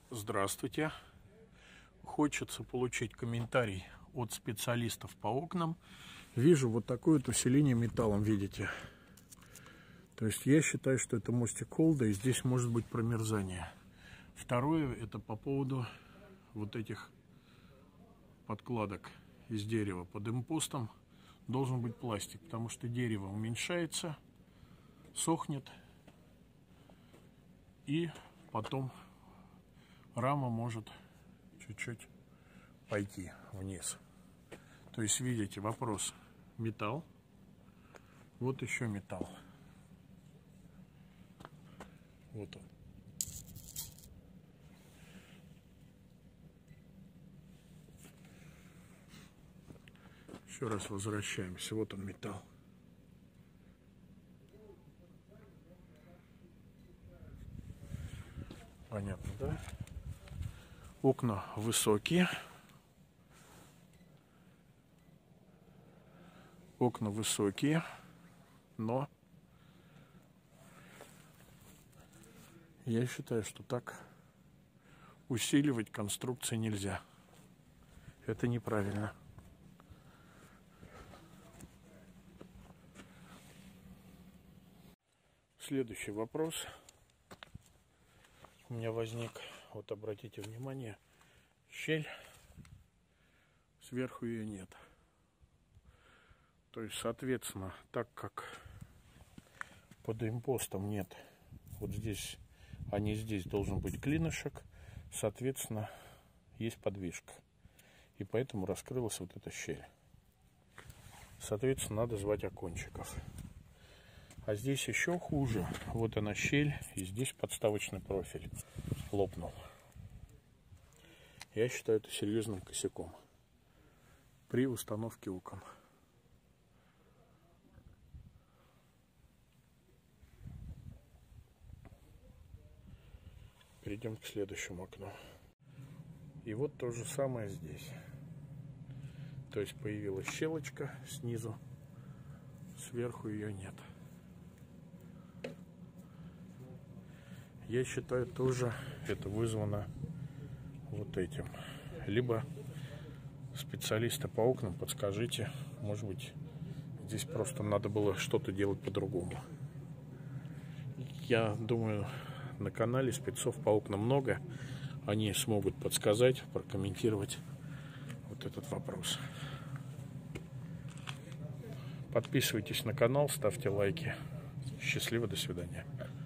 Здравствуйте. Хочется получить комментарий от специалистов по окнам. Вижу вот такое вот усиление металлом, видите. То есть я считаю, что это мостик холда, и здесь может быть промерзание. Второе, это по поводу вот этих подкладок из дерева. Под импостом должен быть пластик, потому что дерево уменьшается, сохнет, и потом рама может чуть-чуть пойти вниз. То есть, видите, вопрос: металл, вот еще металл. Вот он. Еще раз возвращаемся. Вот он, металл. Понятно, да? Окна высокие. Окна высокие, но я считаю, что так усиливать конструкции нельзя. Это неправильно. Следующий вопрос у меня возник. Вот обратите внимание, щель, сверху ее нет. То есть, соответственно, так как под импостом нет, вот здесь, а не здесь должен быть клинышек, соответственно, есть подвижка. И поэтому раскрылась вот эта щель. Соответственно, надо звать окончиков. А здесь еще хуже. Вот она щель, и здесь подставочный профиль лопнул. Я считаю это серьезным косяком при установке окон. Перейдем к следующему окну. И вот то же самое здесь. То есть появилась щелочка снизу, сверху ее нет. Я считаю, тоже это вызвано вот этим. Либо специалисты по окнам, подскажите, может быть, здесь просто надо было что-то делать по-другому. Я думаю, на канале спецов по окнам много. Они смогут подсказать, прокомментировать вот этот вопрос. Подписывайтесь на канал, ставьте лайки. Счастливо, до свидания.